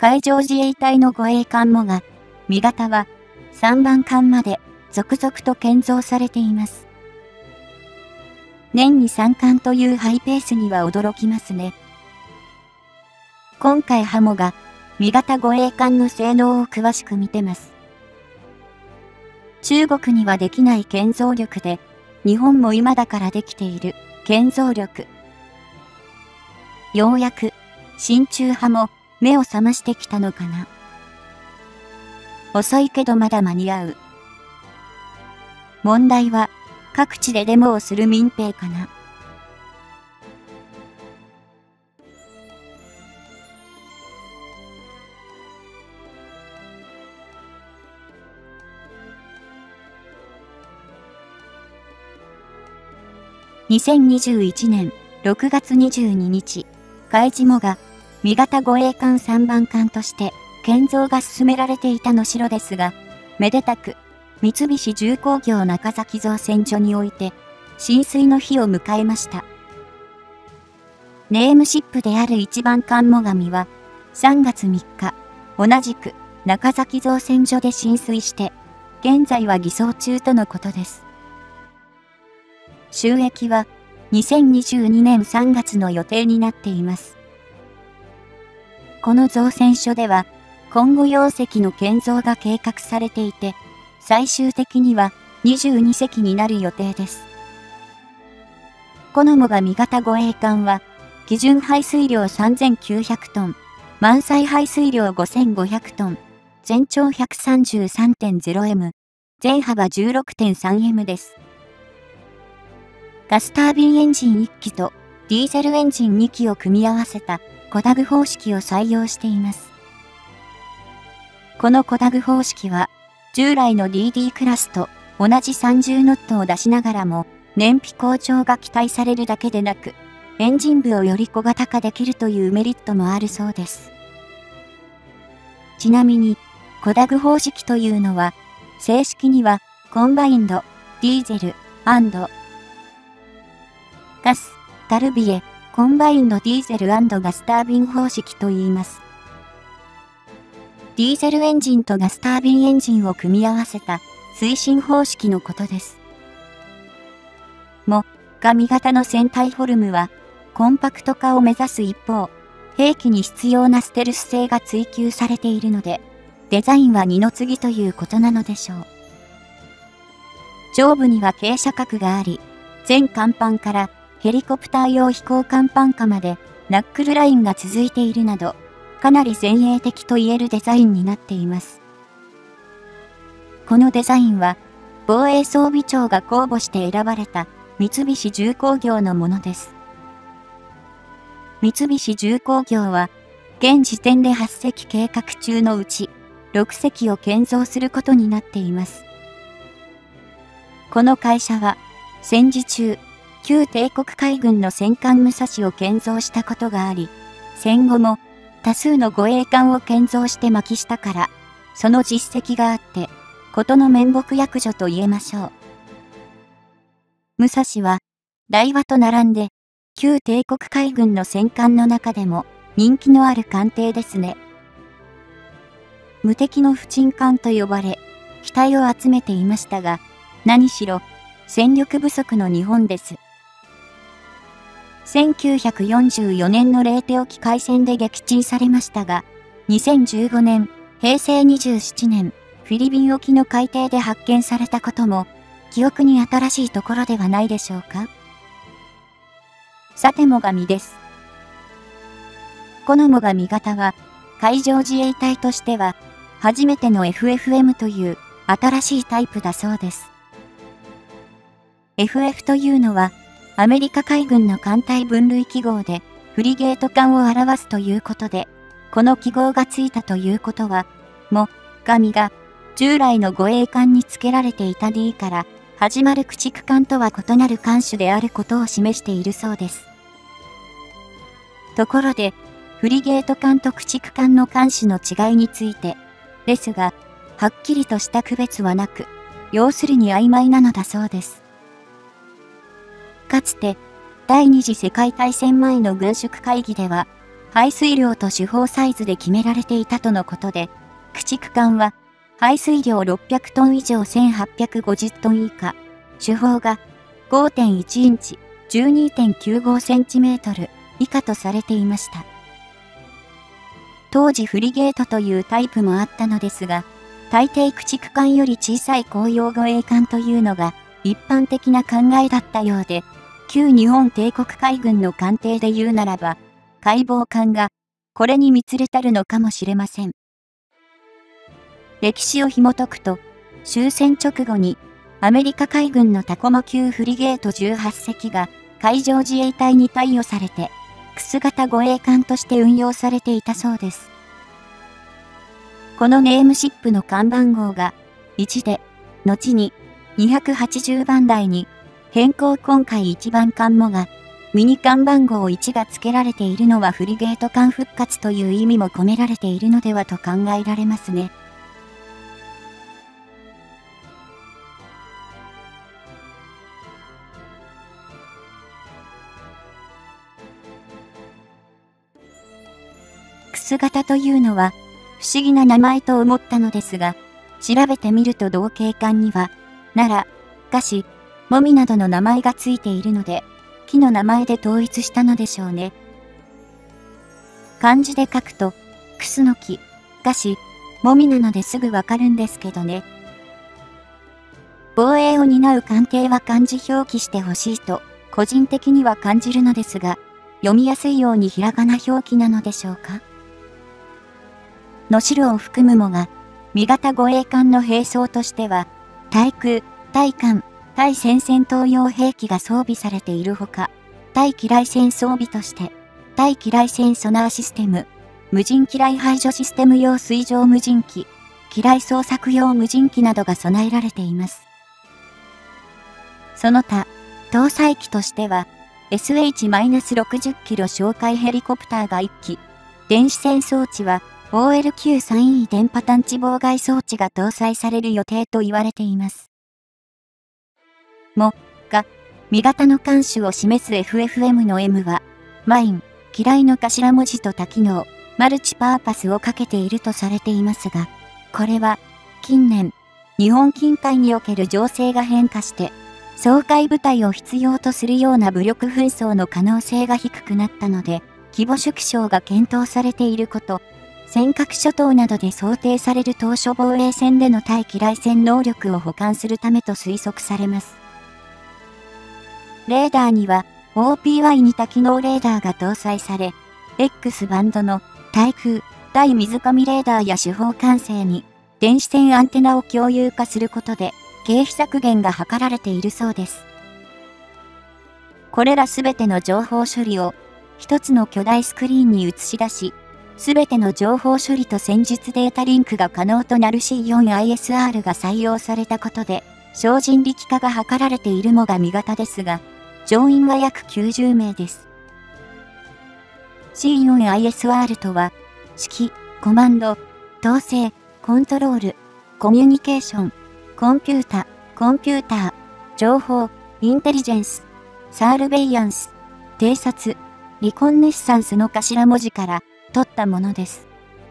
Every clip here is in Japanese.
海上自衛隊の護衛艦もが、身型は3番艦まで続々と建造されています。年に3艦というハイペースには驚きますね。今回ハモが、身型護衛艦の性能を詳しく見てます。中国にはできない建造力で、日本も今だからできている建造力。ようやく、親中派も目を覚ましてきたのかな。遅いけどまだ間に合う。問題は、各地でデモをする民兵かな。2021年6月22日、海自もが、身型護衛艦3番艦として、建造が進められていた能代ですが、めでたく、三菱重工業中崎造船所において、進水の日を迎えました。ネームシップである一番艦もがみは、3月3日、同じく中崎造船所で進水して、現在は偽装中とのことです。就役は、2022年3月の予定になっています。この造船所では、今後4隻の建造が計画されていて、最終的には22隻になる予定です。このもが身型護衛艦は、基準排水量3900トン、満載排水量5500トン、全長 133.0m、全幅 16.3m です。ガスタービンエンジン1機とディーゼルエンジン2機を組み合わせたコダグ方式を採用しています。このコダグ方式は、従来の DD クラスと同じ30ノットを出しながらも、燃費向上が期待されるだけでなく、エンジン部をより小型化できるというメリットもあるそうです。ちなみに、コダグ方式というのは、正式には、コンバインド、ディーゼル、ガス、タルビエ、コンバインドディーゼル&ガスタービン方式と言います。ディーゼルエンジンとガスタービンエンジンを組み合わせた推進方式のことです。身型の船体フォルムはコンパクト化を目指す一方、兵器に必要なステルス性が追求されているので、デザインは二の次ということなのでしょう。上部には傾斜角があり、全甲板からヘリコプター用飛行甲板下までナックルラインが続いているなど、かなり前衛的と言えるデザインになっています。このデザインは、防衛装備庁が公募して選ばれた三菱重工業のものです。三菱重工業は、現時点で8隻計画中のうち、6隻を建造することになっています。この会社は、戦時中、旧帝国海軍の戦艦武蔵を建造したことがあり、戦後も多数の護衛艦を建造して巻き下から、その実績があって、ことの面目躍如と言えましょう。武蔵は、大和と並んで、旧帝国海軍の戦艦の中でも人気のある艦艇ですね。無敵の不沈艦と呼ばれ、期待を集めていましたが、何しろ、戦力不足の日本です。1944年のレーテ沖海戦で撃沈されましたが、2015年、平成27年、フィリピン沖の海底で発見されたことも、記憶に新しいところではないでしょうか。さてもがみです。このもがみ型は、海上自衛隊としては、初めての FFM という新しいタイプだそうです。FF というのは、アメリカ海軍の艦隊分類記号で、フリゲート艦を表すということで、この記号がついたということは、もがみが、従来の護衛艦に付けられていた D から始まる駆逐艦とは異なる艦種であることを示しているそうです。ところで、フリゲート艦と駆逐艦の艦種の違いについて、ですが、はっきりとした区別はなく、要するに曖昧なのだそうです。かつて、第二次世界大戦前の軍縮会議では、 排水量と主砲サイズで決められていたとのことで、駆逐艦は排水量600トン以上1850トン以下、主砲が 5.1 インチ 12.95 センチメートル以下とされていました。当時フリゲートというタイプもあったのですが、大抵駆逐艦より小さい公用護衛艦というのが一般的な考えだったようで、旧日本帝国海軍の艦艇で言うならば、海防艦がこれに見れたるのかもしれません。歴史を紐解くと、終戦直後にアメリカ海軍のタコモ級フリゲート18隻が海上自衛隊に貸与されて、クス型護衛艦として運用されていたそうです。このネームシップの艦番号が1で、後に280番台に変更。今回1番艦もが、ミニ艦番号1が付けられているのはフリゲート艦復活という意味も込められているのではと考えられますね。クス型というのは不思議な名前と思ったのですが、調べてみると同型艦には、奈良、菓子、もみなどの名前がついているので、木の名前で統一したのでしょうね。漢字で書くと、クスの木、菓子、もみなのですぐわかるんですけどね。防衛を担う艦艇は漢字表記してほしいと、個人的には感じるのですが、読みやすいようにひらがな表記なのでしょうか。能代を含むもが、味方護衛艦の兵装としては、対空、対艦、対戦戦闘用兵器が装備されているほか、対機雷戦装備として、対機雷戦ソナーシステム、無人機雷排除システム用水上無人機、機雷捜索用無人機などが備えられています。その他、搭載機としては、SH-60 キロ哨戒ヘリコプターが1機、電子戦装置は OL93E 電波探知妨害装置が搭載される予定と言われています。味方の艦種を示す FFM の M は、マイン、機雷の頭文字と多機能、マルチパーパスをかけているとされていますが、これは、近年、日本近海における情勢が変化して、掃海部隊を必要とするような武力紛争の可能性が低くなったので、規模縮小が検討されていること、尖閣諸島などで想定される当初防衛線での対機雷戦能力を補完するためと推測されます。レーダーには OPY に多機能レーダーが搭載され、X バンドの対空、対水上レーダーや主砲管制に電子線アンテナを共有化することで経費削減が図られているそうです。これらすべての情報処理を一つの巨大スクリーンに映し出し、すべての情報処理と戦術データリンクが可能となる C4ISR が採用されたことで、省人力化が図られているもが味方ですが、乗員は約90名です。C4ISR とは、指揮、コマンド、統制、コントロール、コミュニケーション、コンピュータ、情報、インテリジェンス、サールベイアンス、偵察、リコンネッサンスの頭文字から取ったものです。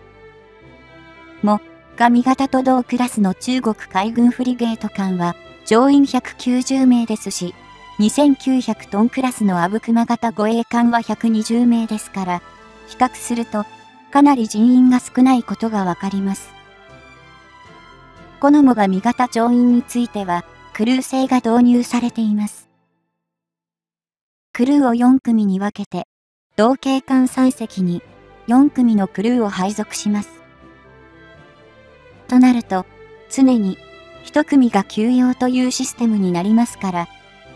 味方と同クラスの中国海軍フリゲート艦は乗員190名ですし、2900トンクラスの阿武隈型護衛艦は120名ですから、比較するとかなり人員が少ないことがわかります。このもが味方乗員については、クルー制が導入されています。クルーを4組に分けて、同型艦3隻に4組のクルーを配属します。となると、常に1組が休養というシステムになりますから、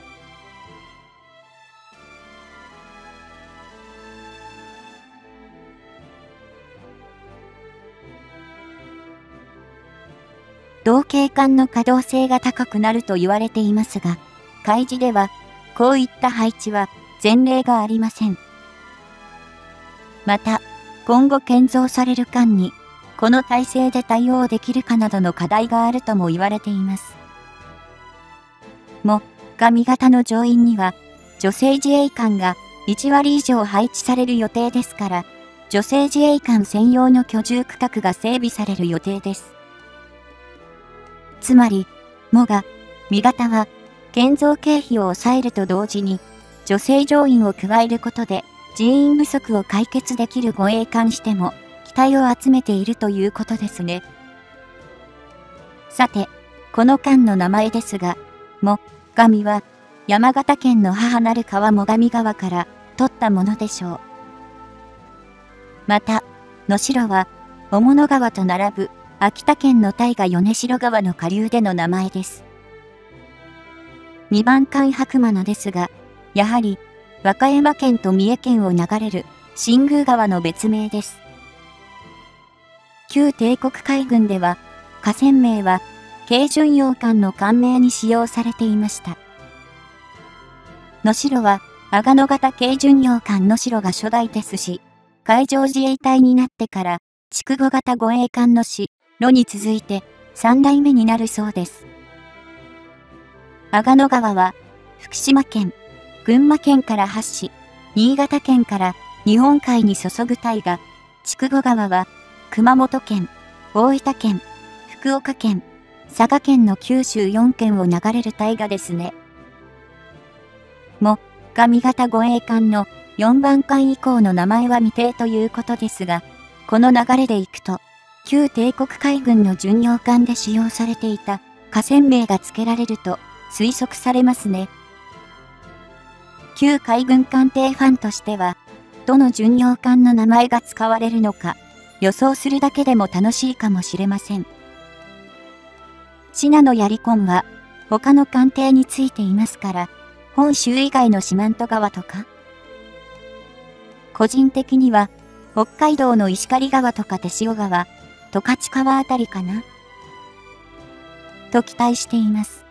同型艦の稼働性が高くなると言われていますが、海事では、こういった配置は前例がありません。また、今後建造される艦に、この体制で対応できるかなどの課題があるとも言われています。味方の乗員には、女性自衛官が1割以上配置される予定ですから、 女性自衛官専用の居住区画が整備される予定です。つまり、もが、味方は、建造経費を抑えると同時に、女性乗員を加えることで、人員不足を解決できる護衛艦しても、期待を集めているということですね。さて、この艦の名前ですが、もがみは、山形県の母なる川最上川から取ったものでしょう。また、能代は、雄物川と並ぶ、秋田県の大河米代川の下流での名前です。2番艦白馬名ですが、やはり、和歌山県と三重県を流れる新宮川の別名です。旧帝国海軍では、河川名は、軽巡洋艦の艦名に使用されていました。能代は、阿賀野型軽巡洋艦能代が初代ですし、海上自衛隊になってから、筑後型護衛艦のし、炉に続いて3代目になるそうです。阿賀野川は、福島県、群馬県から発し、新潟県から日本海に注ぐ大河、筑後川は、熊本県、大分県、福岡県、佐賀県の九州4県を流れる大河ですね。も、が味型護衛艦の4番艦以降の名前は未定ということですが、この流れでいくと、旧帝国海軍の巡洋艦で使用されていた河川名が付けられると推測されますね。旧海軍艦艇ファンとしては、どの巡洋艦の名前が使われるのか予想するだけでも楽しいかもしれません。信濃やりこんは他の艦艇についていますから、本州以外の四万十川とか、個人的には北海道の石狩川とか手塩川、十勝川あたりかなと期待しています。